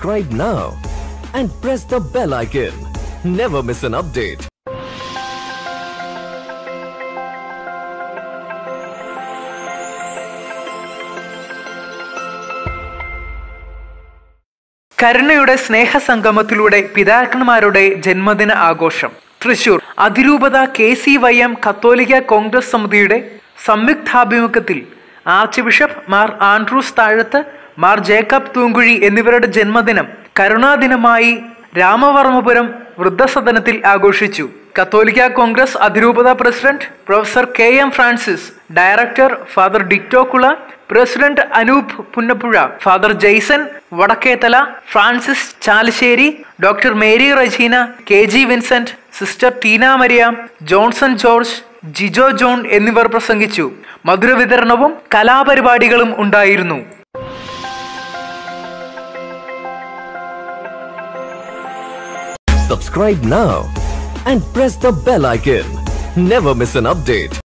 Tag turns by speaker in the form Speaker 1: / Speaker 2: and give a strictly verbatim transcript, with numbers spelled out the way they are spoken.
Speaker 1: Subscribe now and press the bell icon. Never miss an update.
Speaker 2: കരുണയുടെ സ്നേഹസംഗമത്തിലൂടെ പിതാക്കന്മാരുടെ ജന്മദിന ആഘോഷം. തൃശൂർ അതിരൂപത കെ സി വൈ എം കത്തോലിക്ക കോൺഗ്രസ് സമിതിയുടെ സംയുക്താഭിമുഖ്യത്തിൽ archbishop Mar Andrews Thazhath, Mar Jacob Thoomkuzhy എന്നിവരുടെ ജന്മദിനം കരുണാദിനമായി രാമവർമ്മപുരം വൃദ്ധസദനത്തിൽ ആഘോഷിച്ചു. കത്തോലിക്ക കോൺഗ്രസ് അതിരൂപത president professor K M Francis, director father Ditto Kula, president Anoop Punnappuzha, father Jaison Vadakkethala, Francis Chalassery, doctor Mary Regina, K G Vincent, sister Teena Maria, Johnson George, Jijo John എന്നിവർ പ്രസംഗിച്ചു. മധുരവിതരണവും കലാപരിപാടികളും ഉണ്ടായിരുന്നു.
Speaker 1: Subscribe now and press the bell icon. Never miss an update.